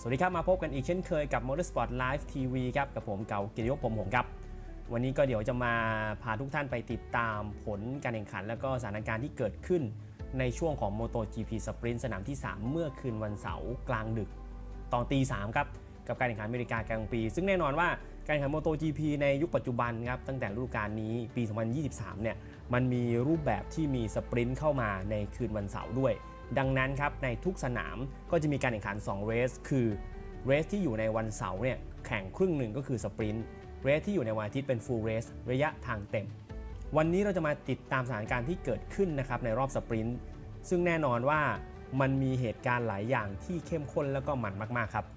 สวัสดีครับมาพบกันอีกเช่นเคยกับ Motorsport Live TV ครับกับผมเก่าเกียรติยศผมครับวันนี้ก็เดี๋ยวจะมาพาทุกท่านไปติดตามผลการแข่งขันและก็สถานการณ์ที่เกิดขึ้นในช่วงของ MotoGP Sprint สนามที่ 3 เมื่อคืนวันเสาร์กลางดึกตอนตี 3ครับกับการแข่งขันอเมริกากลางปีซึ่งแน่นอนว่าการแข่งขัน MotoGP ในยุคปัจจุบันครับตั้งแต่ฤดูกาลนี้ปี 2023 เนี่ยมันมีรูปแบบที่มีสปรินต์เข้ามาในคืนวันเสาร์ด้วยดังนั้นครับในทุกสนามก็จะมีการแข่งขัน2เรสคือเรสที่อยู่ในวันเสาร์เนี่ยแข่งครึ่งหนึ่งก็คือสปรินต์เรสที่อยู่ในวันอาทิตย์เป็นฟูลเรสระยะทางเต็มวันนี้เราจะมาติดตามสถานการณ์ที่เกิดขึ้นนะครับในรอบสปรินต์ซึ่งแน่นอนว่ามันมีเหตุการณ์หลายอย่างที่เข้มข้นแล้วก็มันมากๆครับ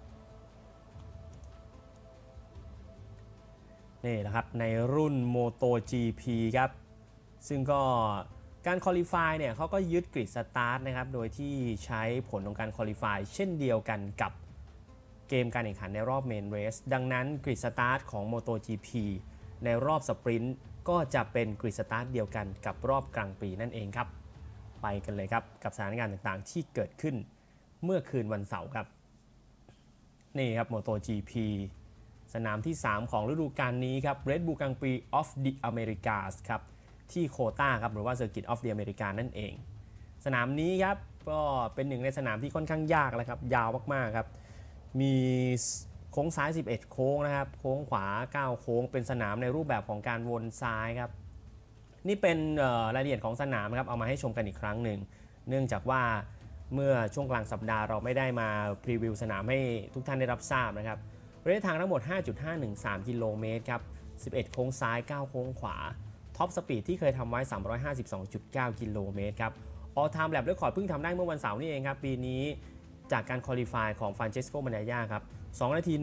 นี่แหละครับในรุ่น MotoGP ครับซึ่งก็การคอลิฟายเนี่ยเขาก็ยึดกริดสตาร์ทนะครับโดยที่ใช้ผลของการคอลิฟายเช่นเดียวกันกับเกมการแข่งขันในรอบเมนเรสดังนั้นกริดสตาร์ทของ MotoGP ในรอบสปรินต์ก็จะเป็นกริดสตาร์ทเดียวกันกับรอบกลางปีนั่นเองครับไปกันเลยครับกับสถานการณ์ต่างๆที่เกิดขึ้นเมื่อคืนวันเสาร์ครับนี่ครับ MotoGP สนามที่ 3 ของฤดูกาลนี้ครับ Red Bull Grand Prix of the Americas ครับที่โคตาครับหรือว่า Circuit of the Americas นั่นเองสนามนี้ครับก็เป็นหนึ่งในสนามที่ค่อนข้างยากแล้วครับยาวมากๆครับมีโค้งซ้าย11โค้งนะครับโค้งขวา9โค้งเป็นสนามในรูปแบบของการวนซ้ายครับนี่เป็นรายละเอียดของสนามครับเอามาให้ชมกันอีกครั้งหนึ่งเนื่องจากว่าเมื่อช่วงกลางสัปดาห์เราไม่ได้มาพรีวิวสนามให้ทุกท่านได้รับทราบนะครับระยะทางทั้งหมด 5.513 กิโลเมตรครับ11โค้งซ้าย9โค้งขวาท็อปสปีดที่เคยทำไว้ 352.9 กิโลเมตรครับออลไทม์แลปเรคคอร์ดเพิ่งทำได้เมื่อวันเสาร์นี่เองครับปีนี้จากการคอลิฟายของฟรานเชสโก บันยาครับ2 นาที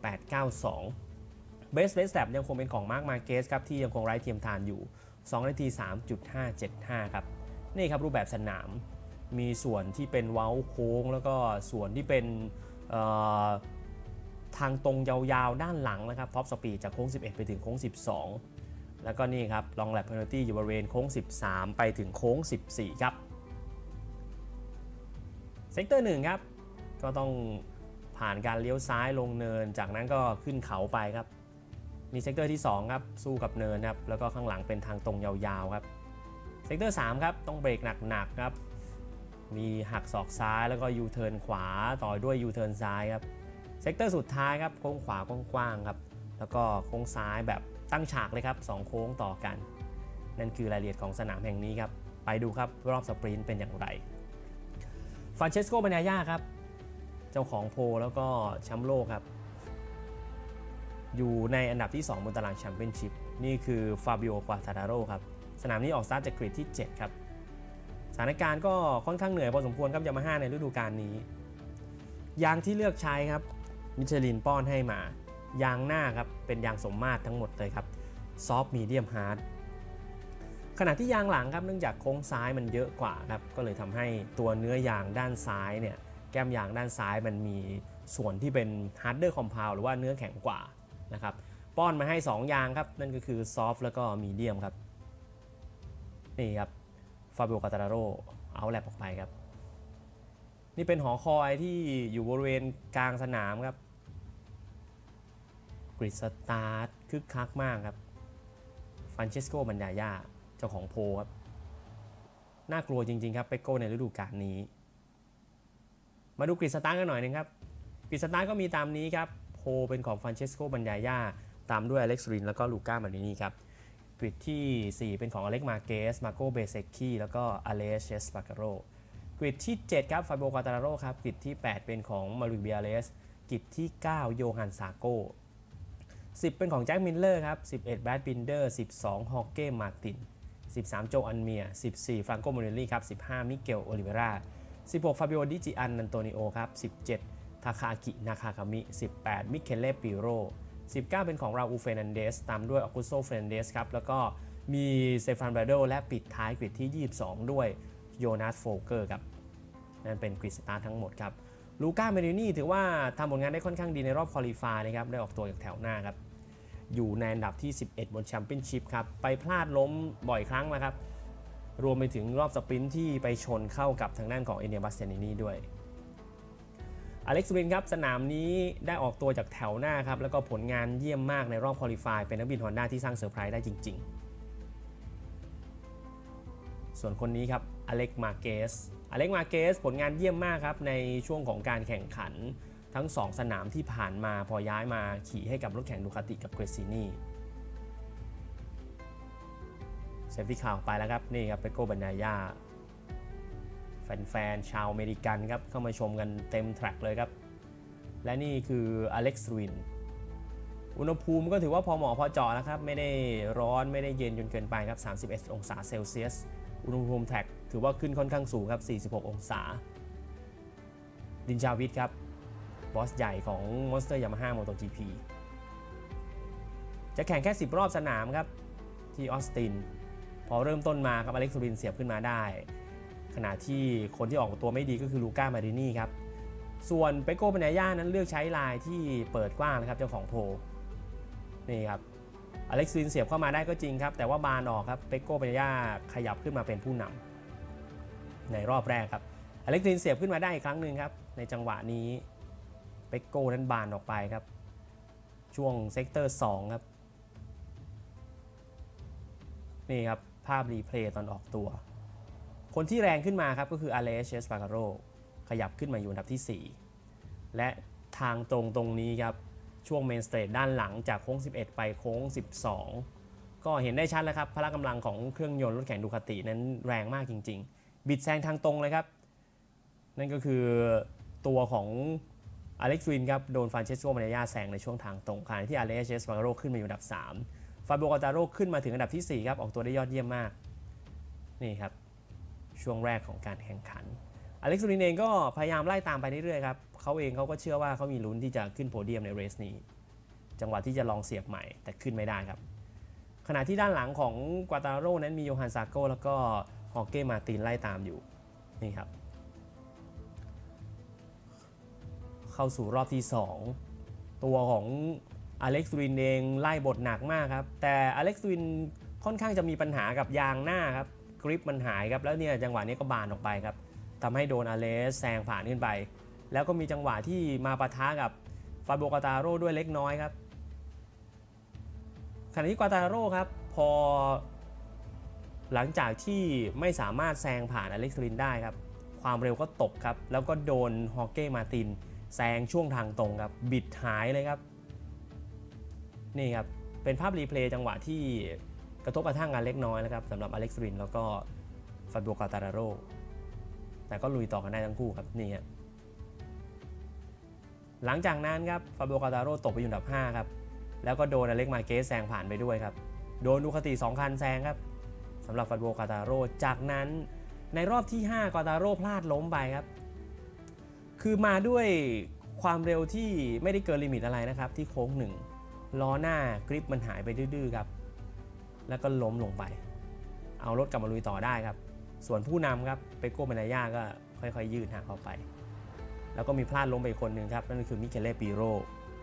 1.892 เบสเลสแลปยังคงเป็นของมาร์ค มาร์เกสครับที่ยังคงไร้เทียมทานอยู่2 นาที 3.575 ครับนี่ครับรูปแบบสนามมีส่วนที่เป็นเว้าโค้งแล้วก็ส่วนที่เป็นทางตรงยาวๆด้านหลังนะครับท็อปสปีดจากโค้ง11ไปถึงโค้ง12แล้วก็นี่ครับลองแลปเพนัลตี้อยู่บริเวณโค้ง13ไปถึงโค้ง14ครับเซกเตอร์1ครับก็ต้องผ่านการเลี้ยวซ้ายลงเนินจากนั้นก็ขึ้นเขาไปครับมีเซกเตอร์ที่2ครับสู้กับเนินครับแล้วก็ข้างหลังเป็นทางตรงยาวๆครับเซกเตอร์3ครับต้องเบรกหนักๆครับมีหักศอกซ้ายแล้วก็ยูเทิร์นขวาต่อด้วยยูเทิร์นซ้ายครับเซกเตอร์สุดท้ายครับโค้งขวากว้างๆครับแล้วก็โค้งซ้ายแบบตั้งฉากเลยครับ2โค้งต่อกันนั่นคือรายละเอียดของสนามแห่งนี้ครับไปดูครับรอบสปรินต์เป็นอย่างไรฟรานเชสโก บันยาครับเจ้าของโพลแล้วก็แชมป์โลกครับอยู่ในอันดับที่2บนตารางแชมเปี้ยนชิพนี่คือฟาบิโอ ควาตาราโรครับสนามนี้ออกสตาร์ทจากกริดที่7ครับสถานการณ์ก็ค่อนข้างเหนื่อยพอสมควรครับยามาฮ่าในฤดูกาลนี้ยางที่เลือกใช้ครับมิชลินป้อนให้มายางหน้าครับเป็นยางสมมาตรทั้งหมดเลยครับซอฟต์มีเดียมฮาร์ดขณะที่ยางหลังครับเนื่องจากโค้งซ้ายมันเยอะกว่าครับก็เลยทำให้ตัวเนื้อยางด้านซ้ายเนี่ยแก้มยางด้านซ้ายมันมีส่วนที่เป็นฮาร์ดเดอร์คอมเพลหรือว่าเนื้อแข็งกว่านะครับป้อนมาให้2ยางครับนั่นก็คือซอฟต์แล้วก็มีเดียมครับนี่ครับฟาบิโอ ควาตาราโรเอาแลปออกไปครับนี่เป็นหอคอยที่อยู่บริเวณกลางสนามครับกริดสตาร์ทคึกคักมากครับฟรานเชสโก บันยาเจ้าของโพครับน่ากลัวจริงๆครับเปโก้ในฤดูกาลนี้มาดูกริดสตาร์ทกันหน่อยนึงครับกริดสตาร์ทก็มีตามนี้ครับโพเป็นของฟรานเชสโก บันยาตามด้วยอเล็กซ์รินแล้วก็ลูก้า มารินีครับกริดที่4เป็นของอเล็ก มาเกสมาโก เบเซกกี้แล้วก็อเลส เชสปาการโรกริดที่7ครับฟาบิโอ ควาตาราโรครับกริดที่8เป็นของมารุย เบียเลสกริดที่9โยฮัน ซาโก10เป็นของแจ็ค มิลเลอร์ครับ11แบรด บินเดอร์12ฮอเก้ มาร์ติน13โจ อันเมีย14ฟรานโก โมเรลลี่ครับ15มิเกล โอลิเวรา16ฟาบิโอ ดิจิอัน อันโตนิโอครับ17ทาคาอากิ นาคาคามิ18มิเคเล ปิโร19เป็นของราอูล เฟร์นันเดสตามด้วยออกุโซ เฟร์นันเดสครับแล้วก็มีเซฟาน บราโดและปิดท้ายกริดที่22ด้วยโยนาส โฟเกอร์ครับนั่นเป็นกริดสตาร์ททั้งหมดครับลูก้า เมรินีถือว่าทำผลงานได้ค่อนข้างดีในรอบคอลิฟายนะครับได้ออกตัวจากแถวหน้าครับอยู่ในอันดับที่11บนแชมเปี้ยนชิพครับไปพลาดล้มบ่อยครั้งนะครับรวมไปถึงรอบสปรินต์ที่ไปชนเข้ากับทางด้านของเอเนีย บัสเตนินีด้วยออเล็กซ์รินครับสนามนี้ได้ออกตัวจากแถวหน้าครับแล้วก็ผลงานเยี่ยมมากในรอบควอลิฟายเป็นนักบิน Honda ที่สร้างเซอร์ไพรส์ได้จริงๆส่วนคนนี้ครับอเล็กซ์มาเกสผลงานเยี่ยมมากครับในช่วงของการแข่งขันทั้ง2สนามที่ผ่านมาพอย้ายมาขี่ให้กับรถแข่งดูคาติกับเกรซินีเซฟตี้คาร์ไปแล้วครับนี่ครับเปโก้บันไดยาแฟนๆชาวอเมริกันครับเข้ามาชมกันเต็มแทร็กเลยครับและนี่คืออเล็กซ์รินอุณหภูมิก็ถือว่าพอเหมาะพอเจาะนะครับไม่ได้ร้อนไม่ได้เย็นจนเกินไปครับ31องศาเซลเซียสอุณหภูมิแทร็กถือว่าขึ้นค่อนข้างสูงครับ46องศาดินจาวิทครับบอสใหญ่ของ Monster Yamaha MotoGP จะแข่งแค่10รอบสนามครับที่ออสตินพอเริ่มต้นมาครับอเล็กซ์รินเสียบขึ้นมาได้ขณะที่คนที่ออกตัวไม่ดีก็คือลูก้ามารินีครับส่วนเปโก้ปาเนย่านั้นเลือกใช้ลายที่เปิดกว้างนะครับเจ้าของโพนี่ครับอเล็กซ์รินเสียบเข้ามาได้ก็จริงครับแต่ว่าบานออกครับเปโก้ปาเนย่าขยับขึ้นมาเป็นผู้นำในรอบแรกครับอเล็กซ์รินเสียบขึ้นมาได้อีกครั้งหนึ่งครับในจังหวะนี้เปโก้นั้นบานออกไปครับช่วงเซกเตอร์2ครับนี่ครับภาพรีเพลย์ตอนออกตัวคนที่แรงขึ้นมาครับก็คืออเลเชสปาการโรขยับขึ้นมาอยู่อันดับที่4และทางตรงนี้ครับช่วงเมนสเตรทด้านหลังจากโค้ง11ไปโค้ง12ก็เห็นได้ชัดแล้วครับพละกำลังของเครื่องยนต์รถแข่งดูคาตินั้นแรงมากจริงๆบิดแซงทางตรงเลยครับนั่นก็คือตัวของอเล็กซ์รินครับโดนฟรานเชสโกมาเนย่าแซงในช่วงทางตรงขณะที่อเลเชสปาการโรขึ้นมาอยู่อันดับ3ฟาบิโอ กาตาโร่ขึ้นมาถึงอันดับที่4ครับออกตัวได้ยอดเยี่ยมมากนี่ครับช่วงแรกของการแข่งขันอเล็กซ์รินเองก็พยายามไล่ตามไปเรื่อยๆครับเขาเองเขาก็เชื่อว่าเขามีลุ้นที่จะขึ้นโพเดียมในเรสนี้จังหวะที่จะลองเสียบใหม่แต่ขึ้นไม่ได้ครับขณะที่ด้านหลังของกวาตาโร่นั้นมีโยฮันซาโกแล้วก็ฮอเก้มาตินไล่ตามอยู่นี่ครับเข้าสู่รอบที่2ตัวของอเล็กซ์รินเองไล่บทหนักมากครับแต่อเล็กซ์รินค่อนข้างจะมีปัญหากับยางหน้าครับกริปมันหายครับแล้วเนี่ยจังหวะนี้ก็บานออกไปครับทำให้โดนอเลสแซงผ่านขึ้นไปแล้วก็มีจังหวะที่มาปะทะกับฟาบิโอ กาตาโร่ด้วยเล็กน้อยครับขณะที่กาตาโร่ครับพอหลังจากที่ไม่สามารถแซงผ่านอเล็กซ์รินได้ครับความเร็วก็ตกครับแล้วก็โดนฮอเก้มาตินแซงช่วงทางตรงครับบิดหายเลยครับนี่ครับเป็นภาพรีเพลย์จังหวะที่กระทบกระทั่งกันเล็กน้อยนะครับสำหรับอเล็กซ์รินแล้วก็ฟาบิโอ กาตาโร่แต่ก็ลุยต่อกันได้ทั้งคู่ครับนี่ครับหลังจากนั้นครับฟาบิโอ กาตาโร่ตกไปอยู่อันดับ5ครับแล้วก็โดนอเล็กซ์ มาเกสแซงผ่านไปด้วยครับโดนดูคาติ2คันแซงครับสำหรับฟาบิโอ กาตาโร่จากนั้นในรอบที่5กาตาโร่พลาดล้มไปครับคือมาด้วยความเร็วที่ไม่ได้เกินลิมิตอะไรนะครับที่โค้ง1ล้อหน้ากริปมันหายไปดื้อๆครับแล้วก็ล้มลงไปเอารถกลับมาลุยต่อได้ครับส่วนผู้นำครับเปโก้ ปาเนย่าก็ค่อยๆยืดห่างเข้าไปแล้วก็มีพลาดล้มไปคนหนึ่งครับนั่นคือมิเคเล่ ปิโร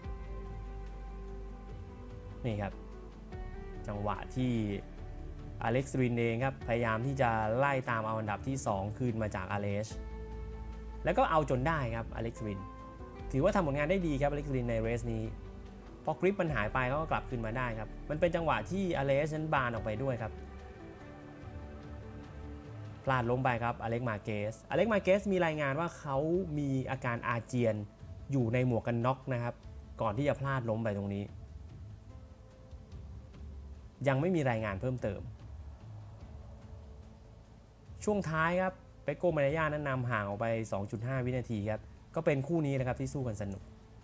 นี่ครับจังหวะที่อเล็กซ์รินเองครับพยายามที่จะไล่ตามเอาอันดับที่2คืนมาจากอเลชแล้วก็เอาจนได้ครับอเล็กซ์รินถือว่าทำผลงานได้ดีครับอเล็กซ์รินในเรสนี้พอกริปมันหายไปเขาก็กลับคืนมาได้ครับมันเป็นจังหวะที่อเลชนั้นบานออกไปด้วยครับพลาดล้มไปครับอเล็กซ์ มาเกสมีรายงานว่าเขามีอาการอาเจียนอยู่ในหมวกกันน็อกนะครับก่อนที่จะพลาดล้มไปตรงนี้ยังไม่มีรายงานเพิ่มเติมช่วงท้ายครับเปโก้ ปาเนย่านั้นนำห่างออกไป 2.5 วินาทีครับก็เป็นคู่นี้นะครับที่สู้กันสนุก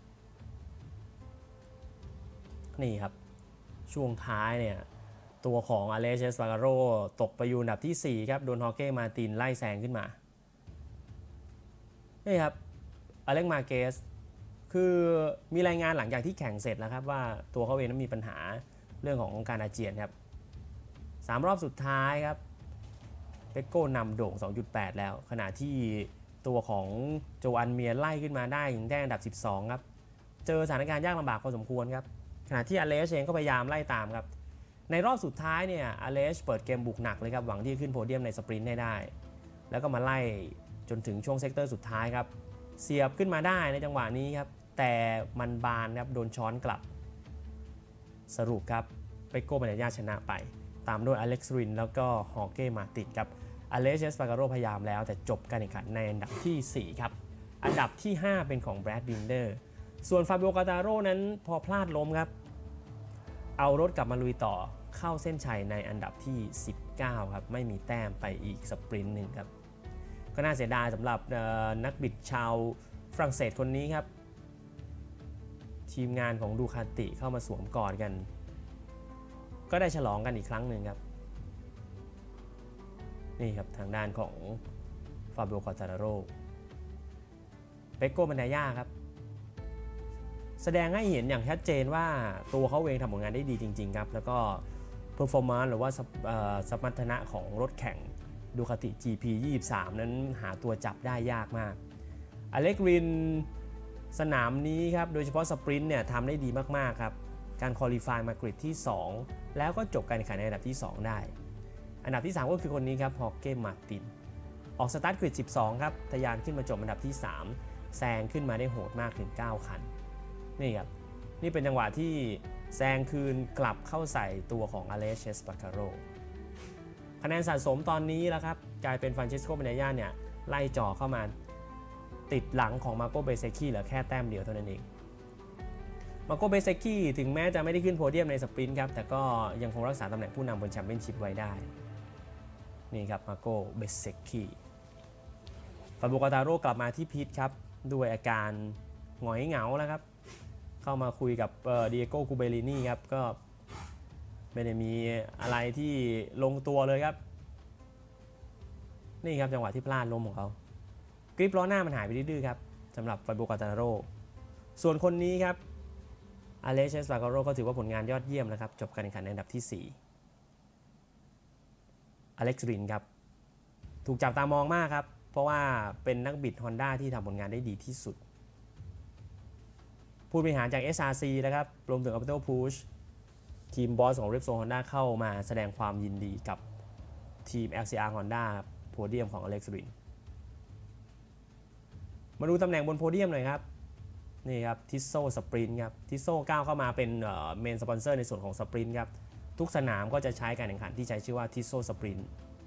นี่ครับช่วงท้ายเนี่ยตัวของอเลเชส ปาการโรตกไปอยู่อันดับที่4ครับโดนฮอเก้ มาตินไล่แซงขึ้นมานี่ครับอเล็กซ์ มาเกสคือมีรายงานหลังจากที่แข่งเสร็จแล้วครับว่าตัวเขาเองนั้นมีปัญหาเรื่องของการอาเจียนครับ3รอบสุดท้ายครับเปโก้นำโด่ง 2.8 แล้วขณะที่ตัวของโจอันเมียไล่ขึ้นมาได้ถึงได้อันดับ12ครับเจอสถานการณ์ยากลำบากพอสมควรครับขณะที่อเลชเองก็พยายามไล่ตามครับในรอบสุดท้ายเนี่ยอเลชเปิดเกมบุกหนักเลยครับหวังที่จะขึ้นโพเดียมในสปรินต์ได้แล้วก็มาไล่จนถึงช่วงเซกเตอร์สุดท้ายครับเสียบขึ้นมาได้ในจังหวะนี้ครับแต่มันบานครับโดนช้อนกลับสรุปครับเปโก้บัญญาชนะไปตามด้วยอเล็กซ์รินแล้วก็ฮอร์เก้มาตินครับอเลส เอสปาการโรพยายามแล้วแต่จบการแข่งขันในอันดับที่4ครับอันดับที่ 5 เป็นของแบรดบินเดอร์ส่วนฟาบิโอกาตาโร่นั้นพอพลาดล้มครับเอารถกลับมาลุยต่อเข้าเส้นชัยในอันดับที่19ครับไม่มีแต้มไปอีกสปรินต์หนึ่งครับก็น่าเสียดายสำหรับนักบิดชาวฝรั่งเศสคนนี้ครับทีมงานของดูคาติเข้ามาสวมกอดกันก็ได้ฉลองกันอีกครั้งหนึ่งครับนี่ครับทางด้านของฟาบิโอ ควอตาราโรเปโก้บันไดย่าครับแสดงให้เห็นอย่างชัดเจนว่าตัวเขาเองทำผลงานได้ดีจริงๆครับแล้วก็เพอร์ฟอร์แมนซ์หรือว่าสมรรถนะของรถแข่งดูคาติ GP 23นั้นหาตัวจับได้ยากมากอเล็กรินสนามนี้ครับโดยเฉพาะสปรินต์เนี่ยทำได้ดีมากๆครับการควอลิฟายมากริดที่ 2แล้วก็จบการแข่งขันในอันดับที่ 2 ได้อันดับที่ 3 ก็คือคนนี้ครับฮอร์เก้มาตินออกสตาร์ทกริด12ครับทะยานขึ้นมาจบอันดับที่ 3แซงขึ้นมาได้โหดมากถึง9คันนี่ครับนี่เป็นจังหวะที่แซงคืนกลับเข้าใส่ตัวของอเลส เอสปาการโรคะแนนสะสมตอนนี้แล้วครับกลายเป็นฟรานเชสโก บันไดย่าเนี่ยไล่จ่อเข้ามาติดหลังของมาโกเบเซคีเหลือแค่แต้มเดียวเท่านั้นเองมาโกเบเซคีถึงแม้จะไม่ได้ขึ้นโพเดียมในสปรินต์ครับแต่ก็ยังคงรักษาตำแหน่งผู้นำบนแชมเปี้ยนชิพไว้ได้นี่ครับมาโกเบเซคีฟาบิโอกาตาโร่กลับมาที่พิทครับด้วยอาการหงอยเหงาแล้วครับเข้ามาคุยกับดิเอโก้ กูเบลินีครับก็ไม่ได้มีอะไรที่ลงตัวเลยครับนี่ครับจังหวะที่พลาดล้มของเขากริปล้อหน้ามันหายไปดื้อๆครับสำหรับฟาบิโอกาตาโร่ส่วนคนนี้ครับอเลส เอสปาการโรก็ถือว่าผลงานยอดเยี่ยมนะครับจบการแข่งขันในอันดับที่4อเล็กซ์รินครับถูกจับตามองมากครับเพราะว่าเป็นนักบิด Honda ที่ทำผลงานได้ดีที่สุดผู้บริหารจาก SRC นะครับรวมถึง Capital Push ทีมบอสของ Repsol Honda เข้ามาแสดงความยินดีกับทีม LCR Honda โพเดียมของอเล็กซ์รินมาดูตำแหน่งบนโพเดียมหน่อยครับนี่ครับทิสโซสปรินต์ครับทิสโซก้าวเข้ามาเป็นเมนสปอนเซอร์ในส่วนของสปรินต์ครับทุกสนามก็จะใช้การแข่งขันที่ใช้ชื่อว่าทิสโซสปรินต์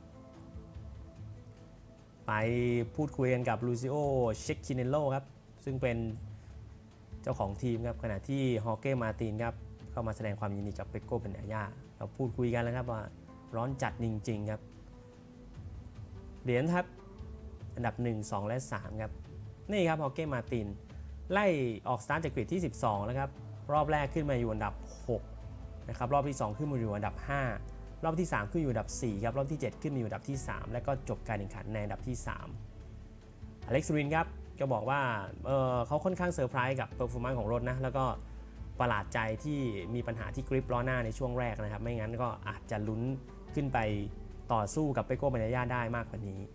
ไปพูดคุยกันกับลูซิโอเชคคิเนโลครับซึ่งเป็นเจ้าของทีมครับขณะที่ฮอร์เก้มาตินครับเข้ามาแสดงความยินดีกับเปโก้ บันไดย่าเราพูดคุยกันแล้วครับว่าร้อนจัดจริงๆครับเหรียญครับอันดับ1 2 และ 3ครับนี่ครับฮอร์เก้มาตินไล่ออกสตาร์ทจากกริดที่12แล้วครับรอบแรกขึ้นมาอยู่อันดับ6นะครับรอบที่2ขึ้นมาอยู่อันดับ5รอบที่3ขึ้นอยู่อันดับ4ครับรอบที่7ขึ้นมาอยู่อันดับที่3และก็จบการแข่งขันในอันดับที่3อเล็กซ์รินครับก็บอกว่าเขาค่อนข้างเซอร์ไพรส์กับเปอร์ฟอร์แมนซ์ของรถนะแล้วก็ประหลาดใจที่มีปัญหาที่กริปล้อหน้าในช่วงแรกนะครับไม่งั้นก็อาจจะลุ้นขึ้นไปต่อสู้กับเปโก้ บันไดย่าได้มากกว่านี้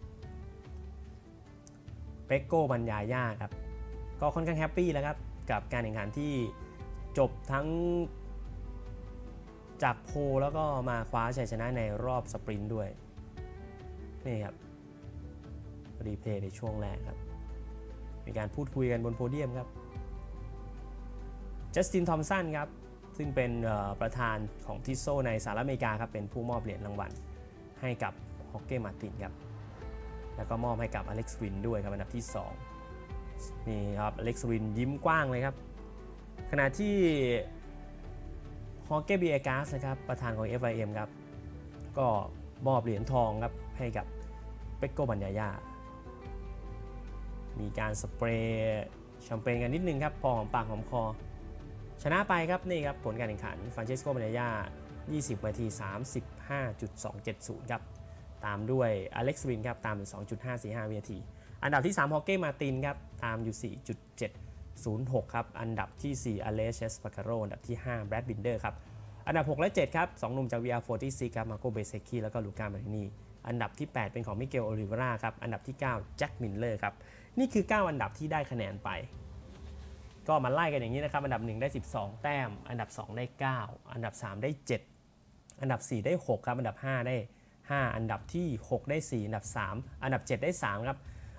เปโก้ บันไดย่าครับก็ค่อนข้างแฮปปี้แล้วครับกับการแข่งขันที่จบทั้งจากโพลแล้วก็มาคว้าชัยชนะในรอบสปรินต์ด้วยนี่ครับรีเพลย์ในช่วงแรกครับมีการพูดคุยกันบนโพเดียมครับจัสติน ทอมสันครับซึ่งเป็นประธานของทิสโซในสหรัฐอเมริกาครับเป็นผู้มอบเหรียญรางวัลให้กับฮอร์เก้ มาตินครับแล้วก็มอบให้กับอเล็กซ์รินด้วยครับอันดับที่2นี่ครับอเล็กซ์รินยิ้มกว้างเลยครับขณะที่ฮอร์เก้ บีเอกัสนะครับประธานของ FIM ครับก็มอบเหรียญทองครับให้กับเปโก้ บันไดย่ามีการสเปรย์แชมเปญกันนิดนึงครับพอหอมปากหอมคอชนะไปครับนี่ครับผลการแข่งขันฟรานเชสโก บันไดย่า20 นาที 35.270 ครับตามด้วยอเล็กซ์รินครับตามอยู่ 2.545 วินาทีอันดับที่3ฮอร์เก้ มาตินครับตามอยู่ 4.706 ครับอันดับที่4อเลส เอสปาการโรอันดับที่5แบรดบินเดอร์ครับอันดับ6และ7ครับ2หนุ่มจาก VR46 ครับมาโกเบเซคีแล้วก็ลูก้า มารินีอันดับที่8เป็นของมิเกล โอลิเวราครับอันดับที่9แจ็ค มิลเลอร์ครับนี่คือ9อันดับที่ได้คะแนนไปก็มาไล่กันอย่างนี้นะครับอันดับ1ได้12แต้มอันดับ2ได้9อันดับ3ได้7อันดับ4ได้6ครับอันดับ5ได้5อันดับที่6ได้4อันดับ3อันดับ7ได้3ครับ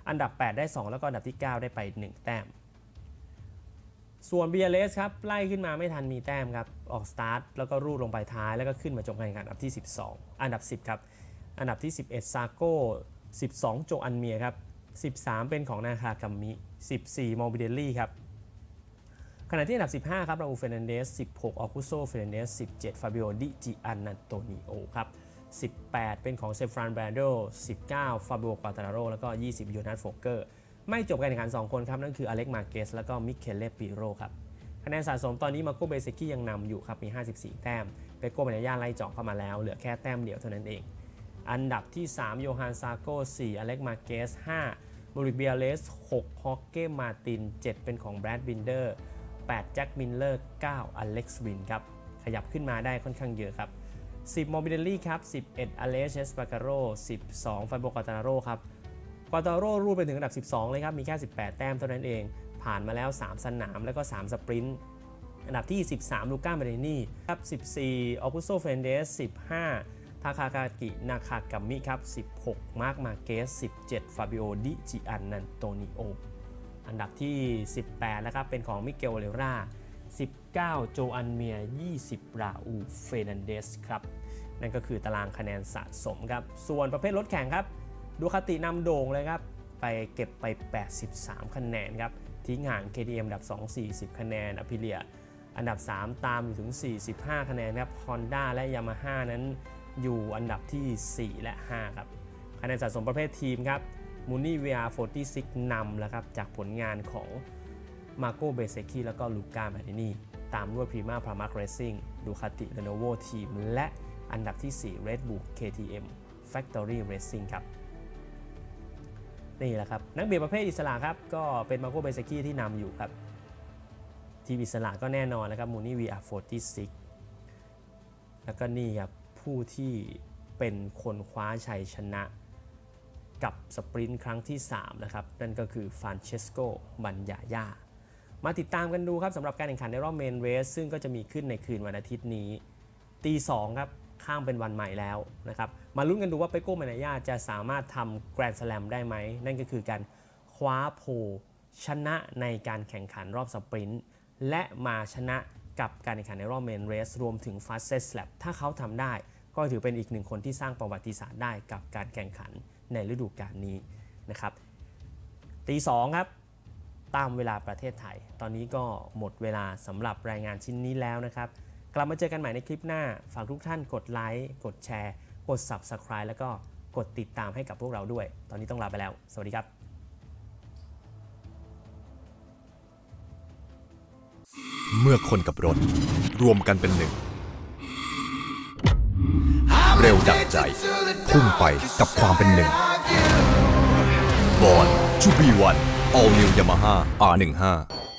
อันดับ8ได้2แล้วก็อันดับที่9ได้ไป1แต้มส่วน BLS ครับไล่ขึ้นมาไม่ทันมีแต้มครับออกสตาร์ทแล้วก็รูดลงไปท้ายแล้วก็ขึ้นมาจบการแข่งขันอันดับที่12อันดับ10ครับอันดับที่11ซาโก้12โจอันเมียครับ13เป็นของนาคากัมมิ14มอร์บิเดลลี่ครับขณะที่อันดับ15ครับราอูลเฟรนันเดส16ออกุโซเฟรนันเดส17ฟาบิโอดิจิอันนันโตนิโอครับ18เป็นของเซฟรานแบรนโด19ฟาบิโอควาตาโรแล้วก็20ยูนัสโฟเกอร์ไม่จบการแข่งขัน2คนครับนั่นคืออเล็กมาเกสแล้วก็มิเคเลปิโรครับคะแนนสะสมตอนนี้มาโกเบเซกิยังนำอยู่ครับมี54แต้มเปโกเบเนย่าไล่เจาะเข้ามาแล้วเหลือแค่แต้มเดียวเท่านั้นเองอันดับที่3โยฮันซาโก้4อเล็กมาเกส5บูริกเบียเลส6ฮอกเก้มาติน7เป็นของแบรดบินเดอร์8แจ็คมิลเลอร์9อเล็กซ์วินครับขยับขึ้นมาได้ค่อนข้างเยอะครับ10มอร์บิเดลลี่ครับ11อเลสเชสปาการโร12ฟาโบกาตาโรครับกาตาโรรูดไปถึงอันดับ12เลยครับมีแค่18แต้มเท่านั้นเองผ่านมาแล้ว3สนามแล้วก็3สปรินต์อันดับที่13ลูก้ามาเรนีครับ14ออกุโซเฟรนเดส15ทาคากากินาคากัมมิครับ16มาร์คมาเกส17ฟาบิโอดิจิอันนันโตนิโออันดับที่18นะครับเป็นของมิเกลเลรา19โจอันเมีย20ราอูลเฟรนันเดสครับนั่นก็คือตารางคะแนนสะสมครับส่วนประเภทรถแข่งครับดูคาตินำโด่งเลยครับไปเก็บไป83คะแนนครับทิ้งห่าง KTM อันดับ2 40คะแนนอพิเลียอันดับ3ตามอยู่ถึง45คะแนนครับ Honda และ Yamaha นั้นอยู่อันดับที่4และ5ครับคะแนนสะสมประเภททีมครับมูนี่ VR46 นำแล้วครับจากผลงานของมาโกเบเซกิแล้วก็ลูก้ามาตินีตามด้วยพรีมาพรามาร์คเรซซิ่งดูคาติเรโนโวทีมและอันดับที่4 Red Bull KTM Factory Racing ครับนี่แหละครับนักเบียดประเภทอิสระครับก็เป็นมาโกเบเซกิที่นำอยู่ครับทีมอิสระก็แน่นอนนะครับมูนี่ VR46 แล้วก็นี่ครับผู้ที่เป็นคนคว้าชัยชนะกับสปรินต์ครั้งที่3นะครับนั่นก็คือฟรานเชสโกบันยาย่ามาติดตามกันดูครับสำหรับการแข่งขันในรอบเมนเรสซึ่งก็จะมีขึ้นในคืนวันอาทิตย์นี้ตี2ครับข้ามเป็นวันใหม่แล้วนะครับมาลุ้นกันดูว่าเปโก้บันยาย่าจะสามารถทำแกรนด์สแลมได้ไหมนั่นก็คือการคว้าโพลชนะในการแข่งขันรอบสปรินต์และมาชนะกับการแข่งขันในรอบเมนเรสรวมถึง Fastest Lap ถ้าเขาทำได้ก็ถือเป็นอีกหนึ่งคนที่สร้างประวัติศาสตร์ได้กับการแข่งขันในฤดูกาลนี้นะครับตี2ครับตามเวลาประเทศไทยตอนนี้ก็หมดเวลาสำหรับรายงานชิ้นนี้แล้วนะครับกลับมาเจอกันใหม่ในคลิปหน้าฝากทุกท่านกดไลค์กดแชร์กด Subscribe แล้วก็กดติดตามให้กับพวกเราด้วยตอนนี้ต้องลาไปแล้วสวัสดีครับเมื่อคนกับรถรวมกันเป็นหนึ่งเร็วดั่งใจพุ่งไปกับความเป็นหนึ่งบอร์นทูบีวัน All New Yamaha R15